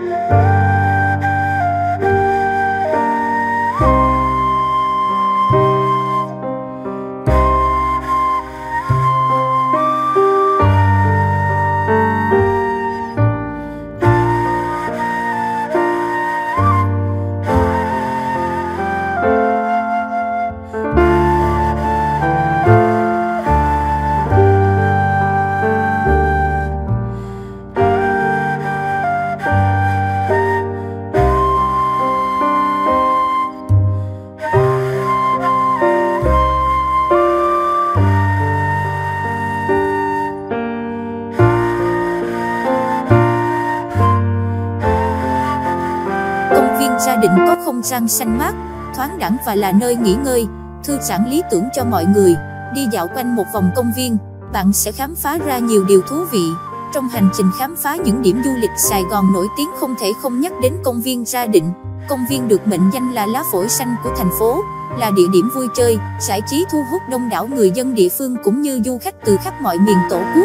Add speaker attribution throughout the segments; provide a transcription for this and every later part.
Speaker 1: Gia Định có không gian xanh mát, thoáng đãng và là nơi nghỉ ngơi, thư giãn lý tưởng cho mọi người. Đi dạo quanh một vòng công viên, bạn sẽ khám phá ra nhiều điều thú vị. Trong hành trình khám phá những điểm du lịch Sài Gòn nổi tiếng, không thể không nhắc đến công viên Gia Định. Công viên được mệnh danh là lá phổi xanh của thành phố, là địa điểm vui chơi, giải trí thu hút đông đảo người dân địa phương cũng như du khách từ khắp mọi miền Tổ quốc.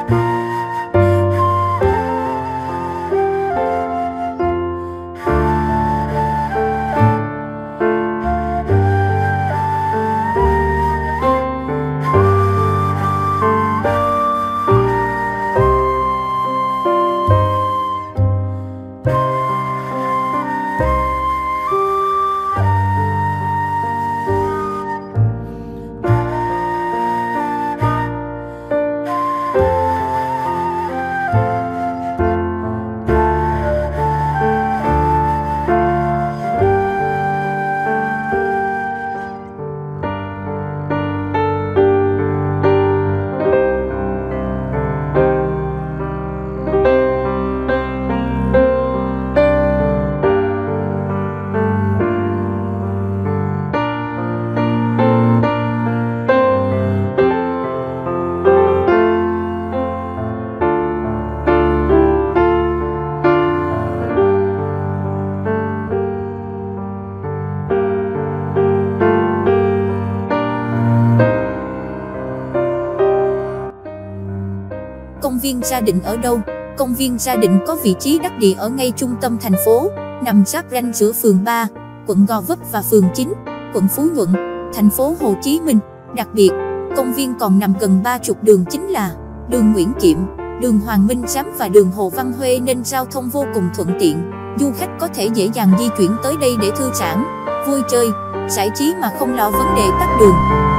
Speaker 1: Công viên Gia Định ở đâu? Công viên Gia Định có vị trí đắc địa ở ngay trung tâm thành phố, nằm giáp ranh giữa phường 3, quận Gò Vấp và phường 9, quận Phú Nhuận, thành phố Hồ Chí Minh. Đặc biệt, công viên còn nằm gần 30 đường chính là đường Nguyễn Kiệm, đường Hoàng Minh Giám và đường Hồ Văn Huê, nên giao thông vô cùng thuận tiện. Du khách có thể dễ dàng di chuyển tới đây để thư giãn, vui chơi, giải trí mà không lo vấn đề tắc đường.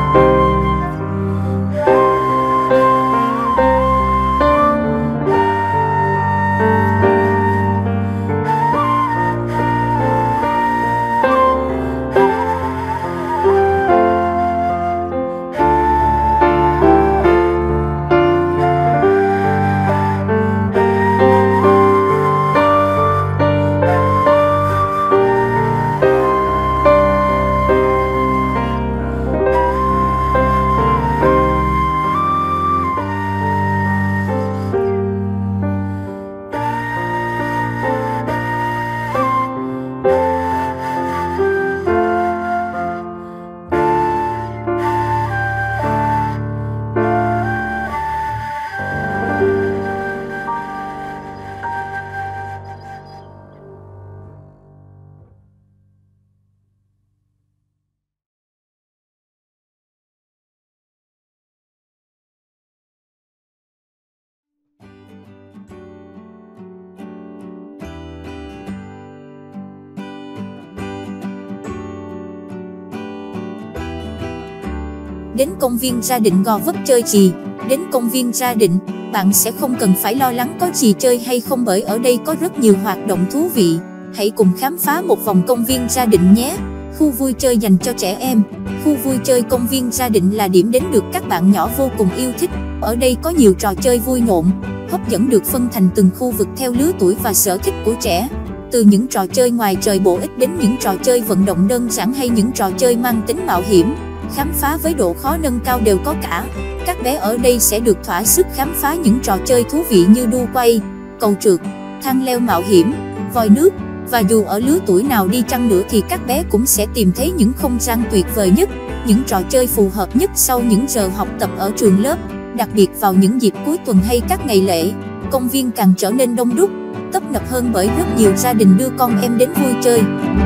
Speaker 1: Đến công viên Gia Định Gò Vấp chơi gì? Đến công viên Gia Định, bạn sẽ không cần phải lo lắng có gì chơi hay không, bởi ở đây có rất nhiều hoạt động thú vị. Hãy cùng khám phá một vòng công viên Gia Định nhé. Khu vui chơi dành cho trẻ em. Khu vui chơi công viên Gia Định là điểm đến được các bạn nhỏ vô cùng yêu thích. Ở đây có nhiều trò chơi vui nhộn, hấp dẫn, được phân thành từng khu vực theo lứa tuổi và sở thích của trẻ. Từ những trò chơi ngoài trời bổ ích đến những trò chơi vận động đơn giản hay những trò chơi mang tính mạo hiểm, khám phá với độ khó nâng cao đều có cả. Các bé ở đây sẽ được thỏa sức khám phá những trò chơi thú vị như đu quay, cầu trượt, thang leo mạo hiểm, vòi nước. Và dù ở lứa tuổi nào đi chăng nữa thì các bé cũng sẽ tìm thấy những không gian tuyệt vời nhất, những trò chơi phù hợp nhất sau những giờ học tập ở trường lớp. Đặc biệt vào những dịp cuối tuần hay các ngày lễ, công viên càng trở nên đông đúc, tấp nập hơn bởi rất nhiều gia đình đưa con em đến vui chơi.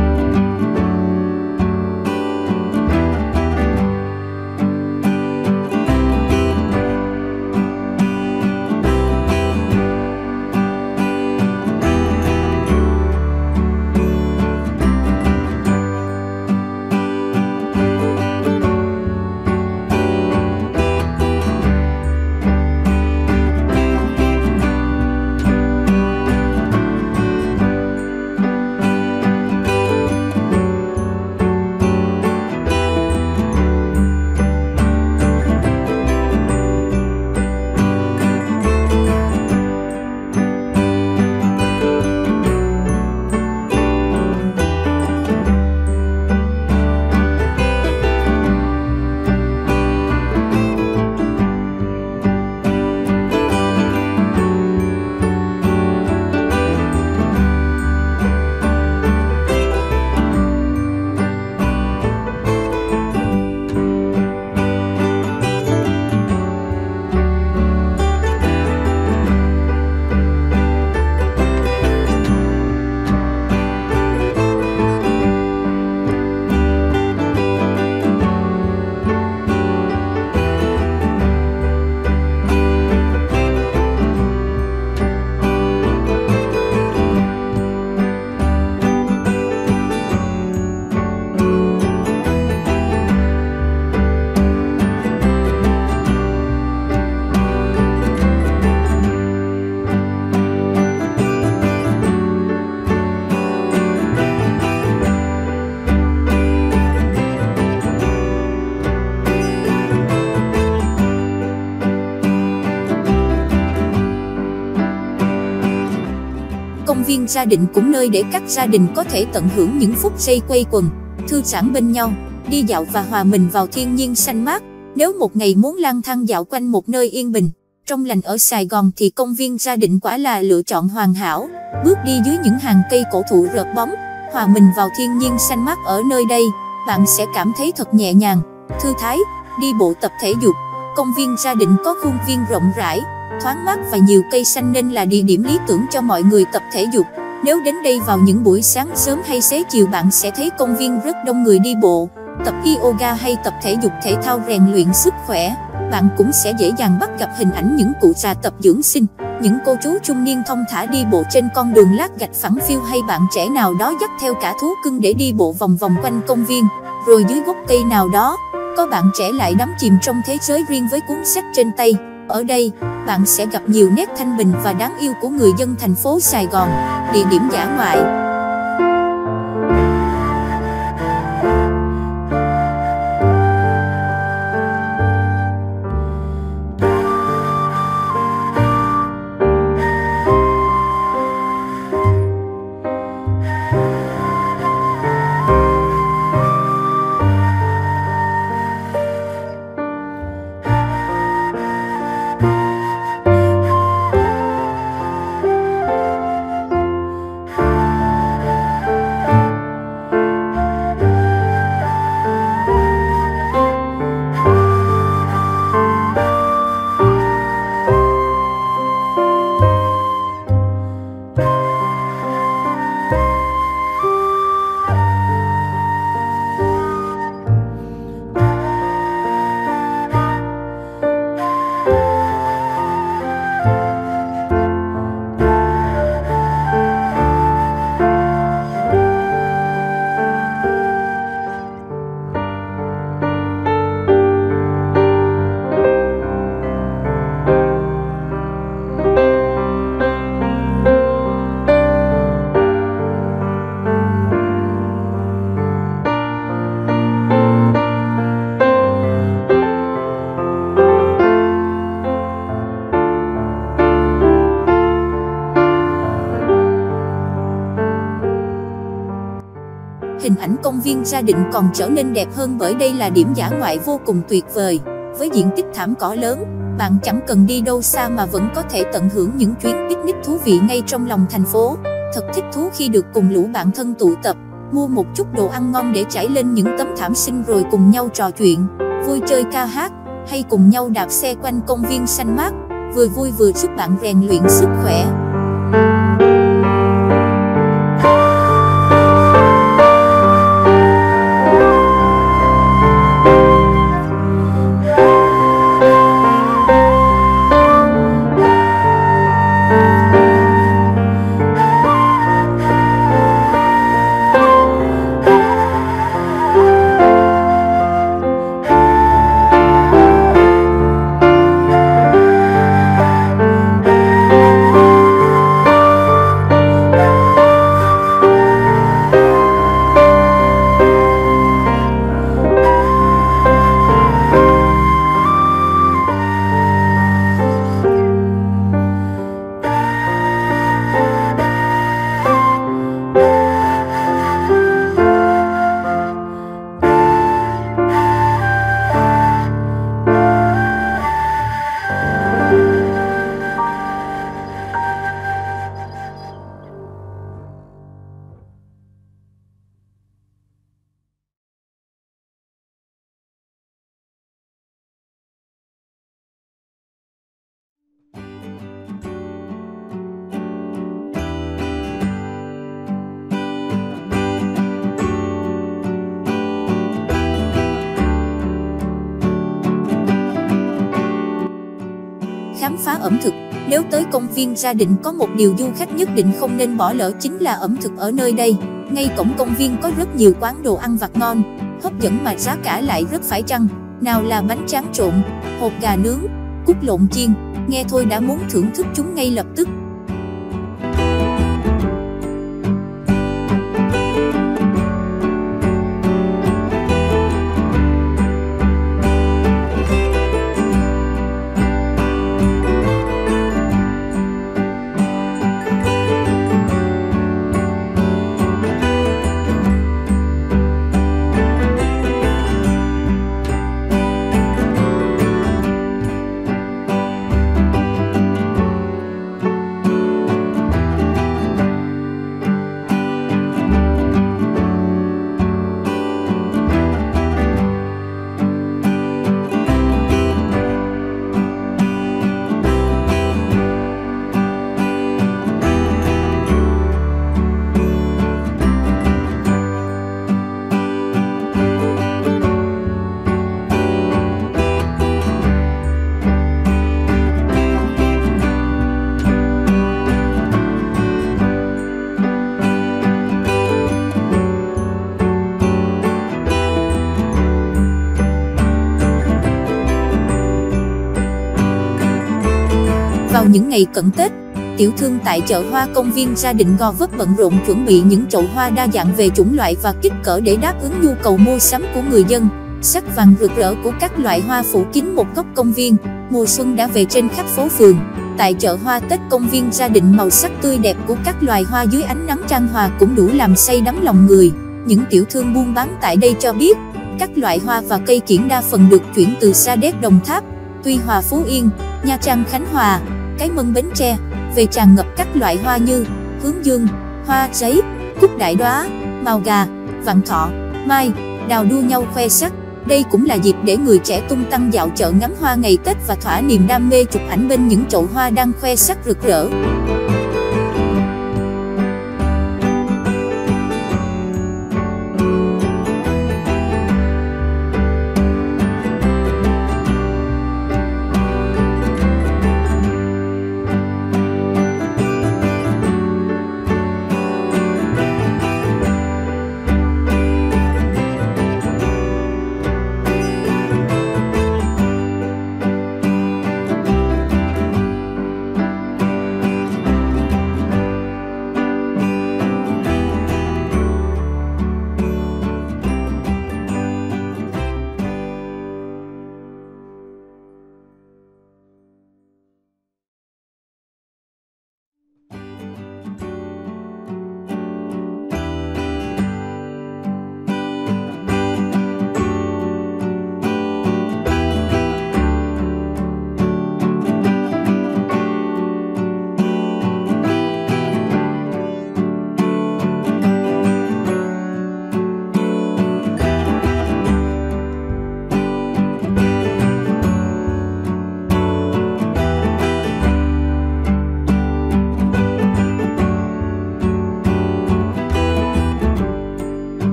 Speaker 1: Công viên Gia Định cũng nơi để các gia đình có thể tận hưởng những phút giây quây quần, thư giãn bên nhau, đi dạo và hòa mình vào thiên nhiên xanh mát. Nếu một ngày muốn lang thang dạo quanh một nơi yên bình, trong lành ở Sài Gòn thì công viên Gia Định quả là lựa chọn hoàn hảo. Bước đi dưới những hàng cây cổ thụ rợp bóng, hòa mình vào thiên nhiên xanh mát ở nơi đây, bạn sẽ cảm thấy thật nhẹ nhàng, thư thái. Đi bộ tập thể dục, công viên Gia Định có khuôn viên rộng rãi, thoáng mát và nhiều cây xanh nên là địa điểm lý tưởng cho mọi người tập thể dục. Nếu đến đây vào những buổi sáng sớm hay xế chiều, bạn sẽ thấy công viên rất đông người đi bộ, tập yoga hay tập thể dục thể thao rèn luyện sức khỏe. Bạn cũng sẽ dễ dàng bắt gặp hình ảnh những cụ già tập dưỡng sinh, những cô chú trung niên thong thả đi bộ trên con đường lát gạch phẳng phiu, hay bạn trẻ nào đó dắt theo cả thú cưng để đi bộ vòng vòng quanh công viên. Rồi dưới gốc cây nào đó, có bạn trẻ lại đắm chìm trong thế giới riêng với cuốn sách trên tay. Ở đây, bạn sẽ gặp nhiều nét thanh bình và đáng yêu của người dân thành phố Sài Gòn. Địa điểm dã ngoại. Hình ảnh công viên Gia Định còn trở nên đẹp hơn bởi đây là điểm dã ngoại vô cùng tuyệt vời. Với diện tích thảm cỏ lớn, bạn chẳng cần đi đâu xa mà vẫn có thể tận hưởng những chuyến picnic thú vị ngay trong lòng thành phố. Thật thích thú khi được cùng lũ bạn thân tụ tập, mua một chút đồ ăn ngon để trải lên những tấm thảm xinh rồi cùng nhau trò chuyện, vui chơi ca hát, hay cùng nhau đạp xe quanh công viên xanh mát, vừa vui vừa giúp bạn rèn luyện sức khỏe. phá ẩm thực. Nếu tới công viên Gia Định có một điều du khách nhất định không nên bỏ lỡ chính là ẩm thực ở nơi đây. Ngay cổng công viên có rất nhiều quán đồ ăn vặt ngon, hấp dẫn mà giá cả lại rất phải chăng. Nào là bánh tráng trộn, hột gà nướng, cút lộn chiên, nghe thôi đã muốn thưởng thức chúng ngay lập tức. Vào những ngày cận Tết, tiểu thương tại chợ hoa công viên Gia Định Gò Vấp bận rộn chuẩn bị những chậu hoa đa dạng về chủng loại và kích cỡ để đáp ứng nhu cầu mua sắm của người dân. Sắc vàng rực rỡ của các loại hoa phủ kín một góc công viên, mùa xuân đã về trên khắp phố phường. Tại chợ hoa Tết công viên Gia Định, màu sắc tươi đẹp của các loài hoa dưới ánh nắng chan hòa cũng đủ làm say đắm lòng người. Những tiểu thương buôn bán tại đây cho biết, các loại hoa và cây kiểng đa phần được chuyển từ Sa Đéc Đồng Tháp, Tuy Hòa Phú Yên, Nha Trang Khánh Hòa, Cái Mân Bến Tre, về tràn ngập các loại hoa như hướng dương, hoa giấy, cúc đại đóa, màu gà, vạn thọ, mai, đào đua nhau khoe sắc. Đây cũng là dịp để người trẻ tung tăng dạo chợ ngắm hoa ngày Tết và thỏa niềm đam mê chụp ảnh bên những chậu hoa đang khoe sắc rực rỡ.